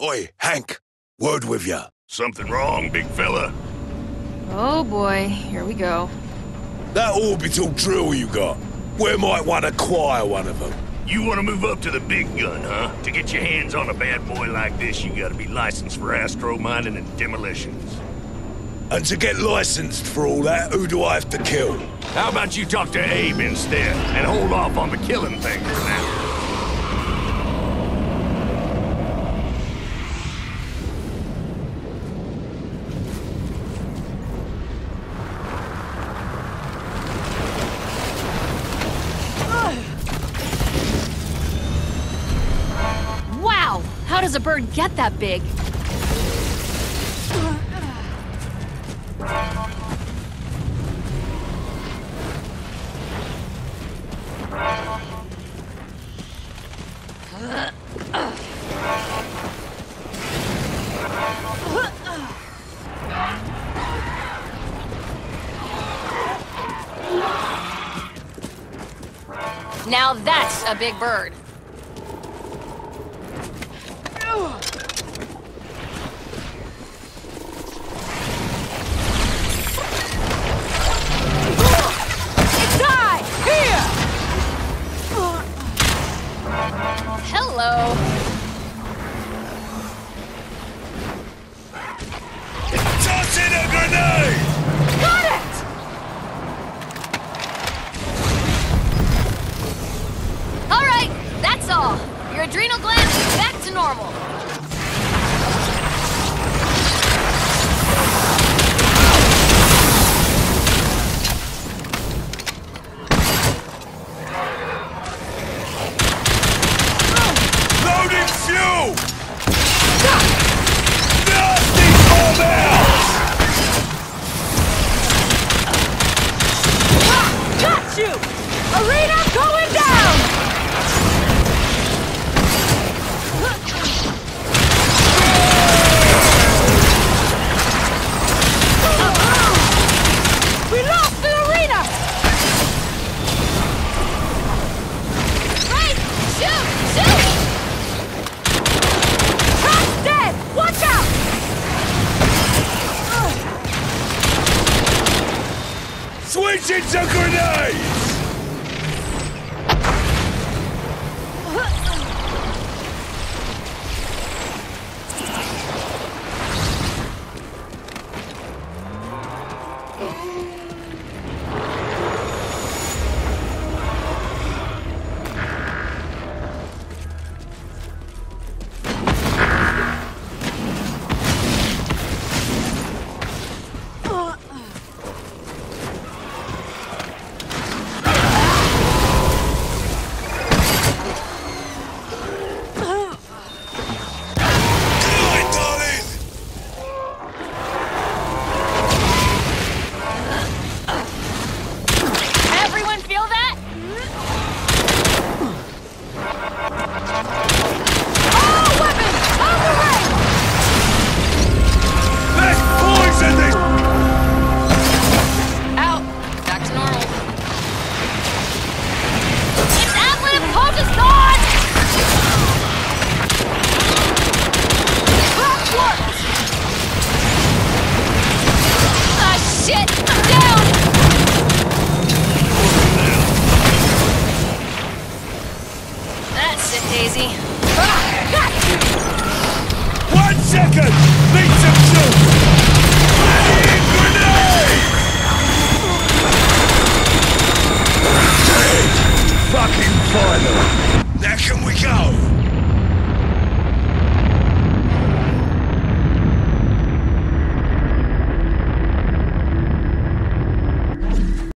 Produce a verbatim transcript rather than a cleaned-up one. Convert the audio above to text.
Oi, Hank, word with ya. Something wrong, big fella? Oh boy, here we go. That orbital drill you got, we might want to acquire one of them. You want to move up to the big gun, huh? To get your hands on a bad boy like this, you gotta be licensed for astro mining and demolitions. And to get licensed for all that, who do I have to kill? How about you talk to Abe instead, and hold off on the killing thing for now? Wow! How does a bird get that big? Now that's a big bird. Hello. Toss in a grenade! Got it! All right, that's all. Your adrenal glands are back to normal. Fuel! Nasty bomb out! Got you! Arena going down! We lost the arena! Right! Shoot! Shoot! Watch out! Switch into grenades! Daisy. One second! Need some troops! Ready, grenade! Fucking final! Now can we go?